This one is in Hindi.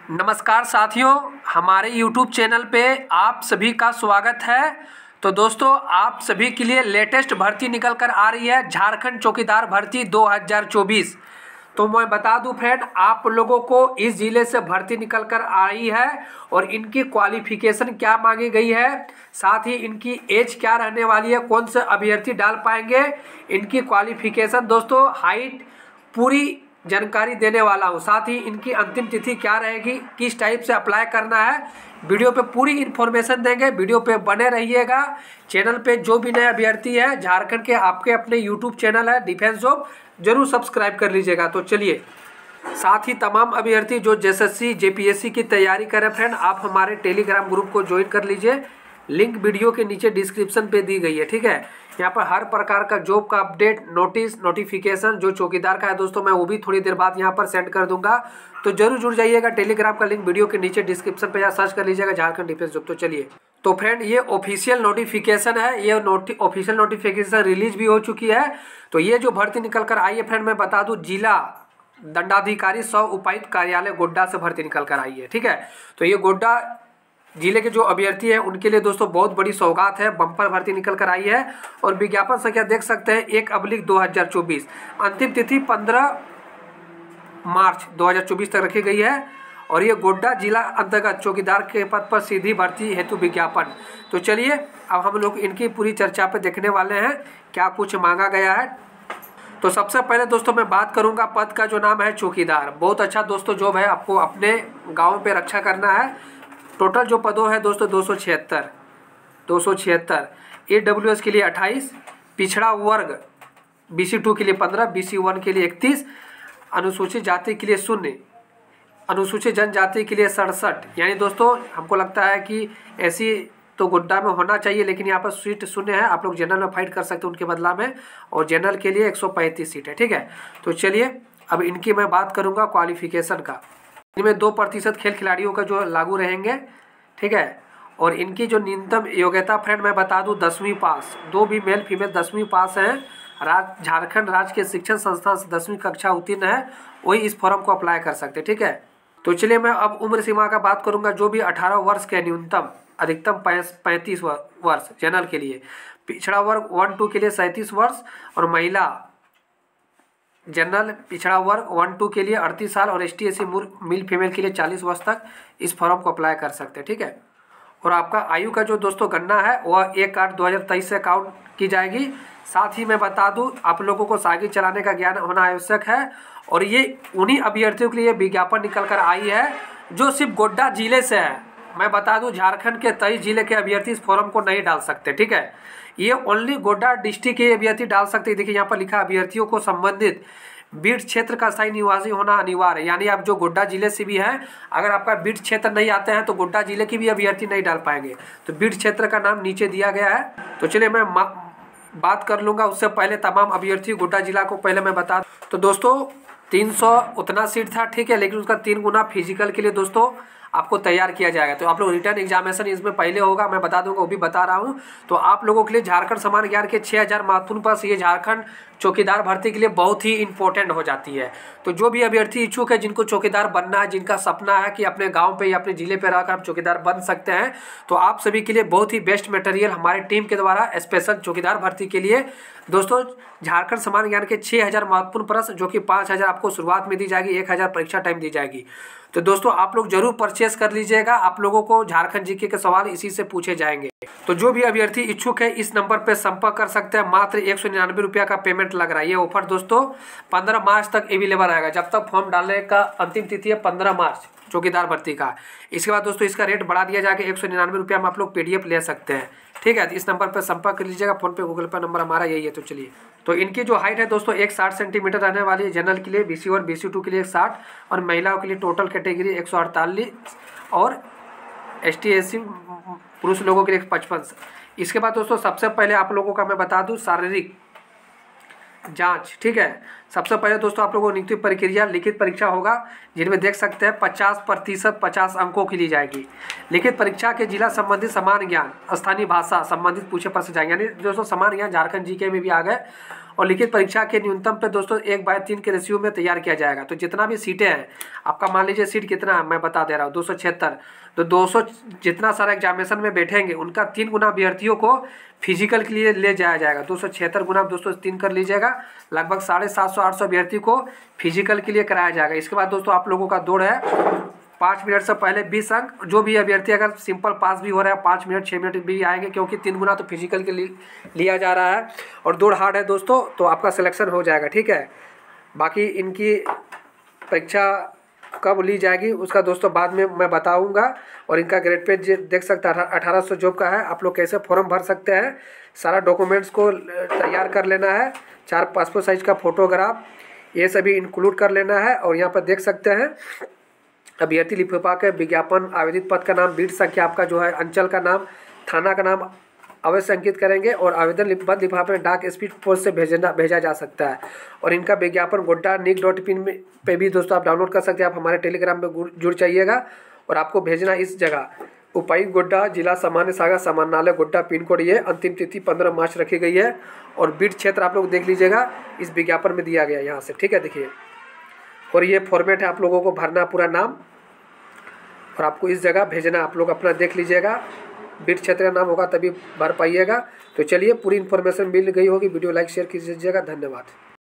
नमस्कार साथियों, हमारे YouTube चैनल पे आप सभी का स्वागत है। तो दोस्तों, आप सभी के लिए लेटेस्ट भर्ती निकल कर आ रही है, झारखंड चौकीदार भर्ती 2024। तो मैं बता दूं फ्रेंड, आप लोगों को इस जिले से भर्ती निकल कर आई है और इनकी क्वालिफिकेशन क्या मांगी गई है, साथ ही इनकी एज क्या रहने वाली है, कौन से अभ्यर्थी डाल पाएंगे, इनकी क्वालिफिकेशन दोस्तों, हाइट, पूरी जानकारी देने वाला हूँ। साथ ही इनकी अंतिम तिथि क्या रहेगी, किस टाइप से अप्लाई करना है, वीडियो पे पूरी इन्फॉर्मेशन देंगे। वीडियो पे बने रहिएगा। चैनल पे जो भी नए अभ्यर्थी है, झारखंड के आपके अपने यूट्यूब चैनल है डिफेंस जॉब, जरूर सब्सक्राइब कर लीजिएगा। तो चलिए, साथ ही तमाम अभ्यर्थी जो एसएससी जेपीएससी की तैयारी करें फ्रेंड, आप हमारे टेलीग्राम ग्रुप को ज्वाइन कर लीजिए। लिंक वीडियो के नीचे डिस्क्रिप्शन पे दी गई है, ठीक है। यहाँ पर हर प्रकार का जॉब का अपडेट, नोटिस, नोटिफिकेशन जो चौकीदार का है दोस्तों, मैं वो भी थोड़ी देर बाद यहाँ पर सेंड कर दूंगा। तो जरूर जुड़ जाइएगा। टेलीग्राम का लिंक वीडियो के नीचे डिस्क्रिप्शन पे या सर्च कर लीजिएगा झारखंड डिफेंस जॉब। तो चलिए, तो फ्रेंड ये ऑफिशियल नोटिफिकेशन है, ये ऑफिशियल नोटिफिकेशन रिलीज भी हो चुकी है। तो ये जो भर्ती निकल कर आई है फ्रेंड, मैं बता दूं, जिला दंडाधिकारी सौ उपायुक्त कार्यालय गोड्डा से भर्ती निकल कर आई है, ठीक है। तो ये गोड्डा जिले के जो अभ्यर्थी हैं उनके लिए दोस्तों बहुत बड़ी सौगात है, बम्पर भर्ती निकल कर आई है। और विज्ञापन संख्या देख सकते हैं 1/2024। अंतिम तिथि 15 मार्च 2024 तक रखी गई है। और ये गोड्डा जिला अंतर्गत चौकीदार के पद पर सीधी भर्ती हेतु विज्ञापन। तो चलिए, अब हम लोग इनकी पूरी चर्चा पे देखने वाले हैं क्या कुछ मांगा गया है। तो सबसे पहले दोस्तों मैं बात करूंगा पद का, जो नाम है चौकीदार। बहुत अच्छा दोस्तों जॉब है, आपको अपने गाँव पे रक्षा करना है। टोटल जो पदों है दोस्तों 276। AWS के लिए 28, पिछड़ा वर्ग BC2 के लिए 15, BC1 के लिए 31, अनुसूचित जाति के लिए 0, अनुसूचित जनजाति के लिए 67। यानी दोस्तों हमको लगता है कि ऐसी तो गोड्डा में होना चाहिए, लेकिन यहाँ पर सीट 0 है। आप लोग जनरल में फाइट कर सकते हैं उनके बदला में, और जनरल के लिए 135 सीट है, ठीक है। तो चलिए, अब इनकी मैं बात करूँगा क्वालिफिकेशन का। इनमें 2% खेल खिलाड़ियों का जो लागू रहेंगे, ठीक है। और इनकी जो न्यूनतम योग्यता फ्रेंड मैं बता दूं 10वीं पास, दो भी मेल फीमेल 10वीं पास हैं। झारखंड राज्य के शिक्षण संस्थान से 10वीं कक्षा उत्तीर्ण है, वही इस फॉर्म को अप्लाई कर सकते हैं, ठीक है। तो चलिए, मैं अब उम्र सीमा का बात करूंगा। जो भी 18 वर्ष के न्यूनतम, अधिकतम 35 वर्ष जनरल के लिए, पिछड़ा वर्ग 1-2 के लिए 37 वर्ष, और महिला जनरल पिछड़ा वर्ग 1-2 के लिए 38 साल, और ST/SC मेल फीमेल के लिए 40 वर्ष तक इस फॉर्म को अप्लाई कर सकते हैं, ठीक है। और आपका आयु का जो दोस्तों गणना है वह 1/8/2023 से काउंट की जाएगी। साथ ही मैं बता दूं, आप लोगों को साइकिल चलाने का ज्ञान होना आवश्यक है। और ये उन्हीं अभ्यर्थियों के लिए विज्ञापन निकल कर आई है जो सिर्फ गोड्डा जिले से है। मैं बता दूं, झारखंड के 23 जिले के अभ्यर्थी इस फॉर्म को नहीं डाल सकते, ठीक है। ये ओनली गोड्डा डिस्ट्रिक्ट के अभ्यर्थी डाल सकते हैं। देखिए यहाँ पर लिखा, अभ्यर्थियों को संबंधित बीट क्षेत्र का स्थायी निवासी होना अनिवार्य है। यानी आप जो गोड्डा जिले से भी हैं, अगर आपका बीट क्षेत्र नहीं आते हैं तो गोड्डा जिले की भी अभ्यर्थी नहीं डाल पाएंगे। तो बीट क्षेत्र का नाम नीचे दिया गया है। तो चलिए, मैं बात कर लूँगा। उससे पहले तमाम अभ्यर्थी गोड्डा जिला को पहले मैं बता दूँ। तो दोस्तों 300 उतना सीट था, ठीक है, लेकिन उसका 3 गुना फिजिकल के लिए दोस्तों आपको तैयार किया जाएगा। तो आप लोग रिटर्न एग्जामिनेशन इसमें पहले होगा, मैं बता दूंगा, वो भी बता रहा हूँ। तो आप लोगों के लिए झारखंड समान ज्ञान के 6000 महत्वपूर्ण पद, ये झारखंड चौकीदार भर्ती के लिए बहुत ही इंपॉर्टेंट हो जाती है। तो जो भी अभ्यर्थी इच्छुक है, जिनको चौकीदार बनना है, जिनका सपना है कि अपने गांव पे या अपने जिले पे रहकर आप चौकीदार बन सकते हैं, तो आप सभी के लिए बहुत ही बेस्ट मटेरियल हमारे टीम के द्वारा स्पेशल चौकीदार भर्ती के लिए दोस्तों, झारखंड समान ज्ञान के 6000 महत्वपूर्ण प्रश्न, जो कि 5000 आपको शुरुआत में दी जाएगी, 1000 परीक्षा टाइम दी जाएगी। तो दोस्तों आप लोग जरूर परचेस कर लीजिएगा। आप लोगों को झारखंड जीके के सवाल इसी से पूछे जाएंगे। तो जो भी अभ्यर्थी इच्छुक है, इस नंबर पर संपर्क कर सकते हैं। मात्र 199 रुपया का पेमेंट लग रहा है। ये ऑफर दोस्तों 15 मार्च तक अवेलेबल रहेगा, जब तक फॉर्म डालने का अंतिम तिथि है 15 मार्च चौकीदार भर्ती का। इसके बाद दोस्तों इसका रेट बढ़ा दिया जाएगा, 199 रुपया में आप लोग PDF ले सकते हैं, ठीक है। इस नंबर पर संपर्क कर लीजिएगा। फोन पे, गूगल पे नंबर हमारा यही है। तो चलिए, तो इनकी जो हाइट है दोस्तों 160 सेंटीमीटर रहने वाली है। जनरल के लिए BC1 BC2 के लिए 60, और महिलाओं के लिए टोटल कैटेगरी 148, और ST/SC पुरुष लोगों के लिए 55। इसके बाद दोस्तों सबसे पहले आप लोगों का मैं बता दूं शारीरिक जांच, ठीक है। सबसे पहले दोस्तों आप लोगों को नियुक्ति प्रक्रिया लिखित परीक्षा होगा, जिनमें देख सकते हैं 50% 50 अंकों की ली जाएगी। लिखित परीक्षा के जिला संबंधित समान ज्ञान, स्थानीय भाषा संबंधित पूछे प्रश्न जाएंगे। यानी दोस्तों समान ज्ञान झारखंड जीके में भी आ गए। और लिखित परीक्षा के न्यूनतम पे दोस्तों 1/3 के रेशियो में तैयार किया जाएगा। तो जितना भी सीटें हैं आपका, मान लीजिए सीट कितना है मैं बता दे रहा हूँ 276, तो 200 जितना सारा एग्जामिनेशन में बैठेंगे उनका 3 गुना अभ्यर्थियों को फिजिकल के लिए ले जाया जाएगा। 276 गुना दोस्तों 3 कर लीजिएगा, लगभग 750-800 अभ्यर्थी को फिजिकल के लिए कराया जाएगा। इसके बाद दोस्तों आप लोगों का दौड़ है 5 मिनट से पहले 20 अंक। जो भी अभ्यर्थी अगर सिंपल पास भी हो रहा है 5 मिनट 6 मिनट भी आएंगे, क्योंकि 3 गुना तो फिजिकल के लिए लिया जा रहा है और दौड़ हार्ड है दोस्तों, तो आपका सिलेक्शन हो जाएगा। ठीक है, बाकी इनकी परीक्षा कब ली जाएगी उसका दोस्तों बाद में मैं बताऊंगा। और इनका ग्रेड पेज देख सकते हैं 1800 जॉब का है। आप लोग कैसे फॉर्म भर सकते हैं, सारा डॉक्यूमेंट्स को तैयार कर लेना है, 4 पासपोर्ट साइज का फोटोग्राफ, ये सभी इंक्लूड कर लेना है। और यहाँ पर देख सकते हैं अभ्यर्थी लिफाफा के विज्ञापन, आवेदित पद का नाम, बीट संख्या, आपका जो है अंचल का नाम, थाना का नाम अवश्य अंकित करेंगे। और आवेदन लिफाफे में डाक स्पीड पोस्ट से भेजा जा सकता है। और इनका विज्ञापन goda.nic.in में पे भी दोस्तों आप डाउनलोड कर सकते हैं। आप हमारे टेलीग्राम में जुड़ जाइएगा और आपको भेजना इस जगह उपायुक्त गोड्डा, जिला सामान्य शाखा समाहरणालय गोड्डा, पिन कोड ये, अंतिम तिथि 15 मार्च रखी गई है। और बीट क्षेत्र आप लोग देख लीजिएगा, इस विज्ञापन में दिया गया यहाँ से। ठीक है, देखिए, और ये फॉर्मेट है, आप लोगों को भरना पूरा नाम और आपको इस जगह भेजना। आप लोग अपना देख लीजिएगा, बीट क्षेत्र का नाम होगा तभी भर पाइएगा। तो चलिए, पूरी इन्फॉर्मेशन मिल गई होगी। वीडियो लाइक शेयर कीजिएगा। धन्यवाद।